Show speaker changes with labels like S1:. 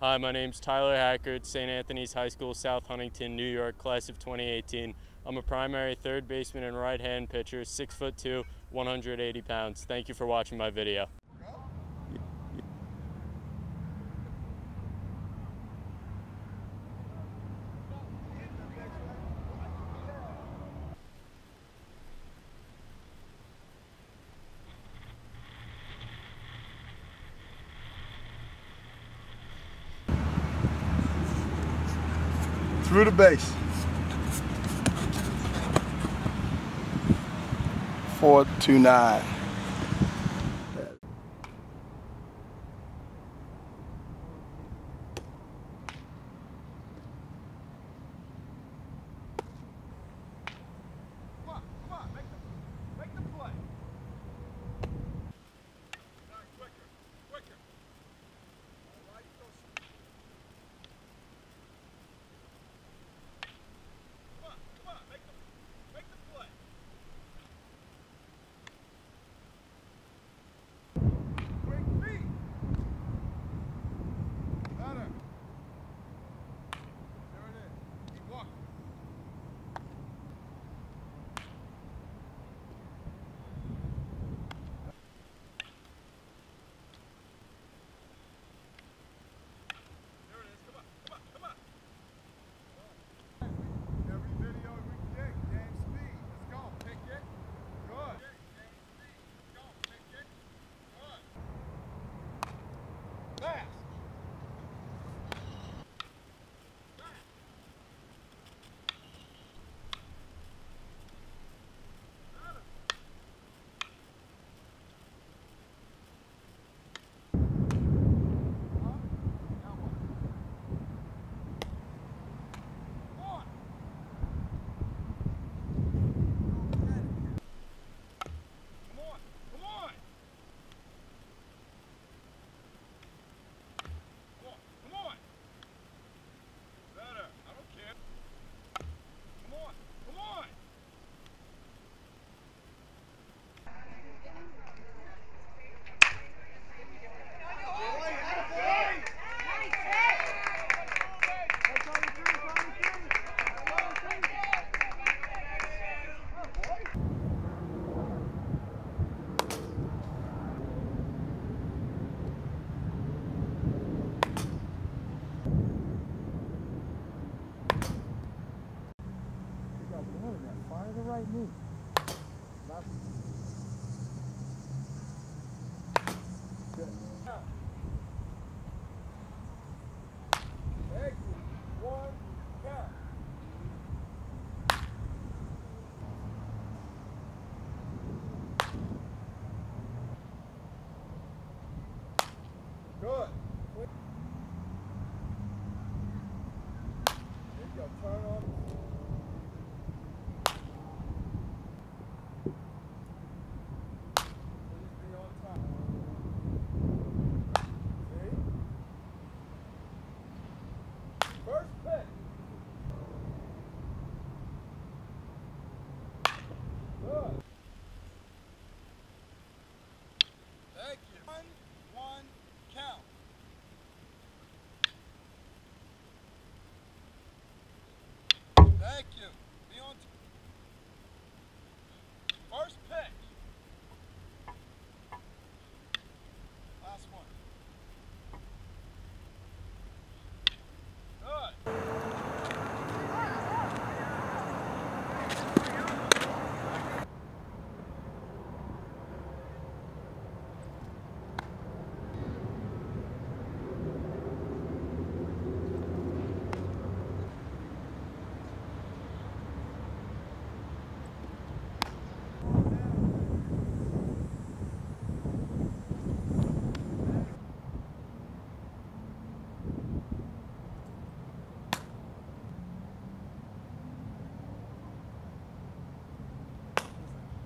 S1: Hi, my name's Tyler Hackert, St. Anthony's High School, South Huntington, New York, class of 2018. I'm a primary third baseman and right-hand pitcher, 6'2", 180 pounds. Thank you for watching my video.
S2: Through the base. 4-2-9.
S3: Fire the right knee. Good. Thank you. 1 count. Good. There you go. Turn on. First pitch. Good. Thank you. 1-1 count. Thank you.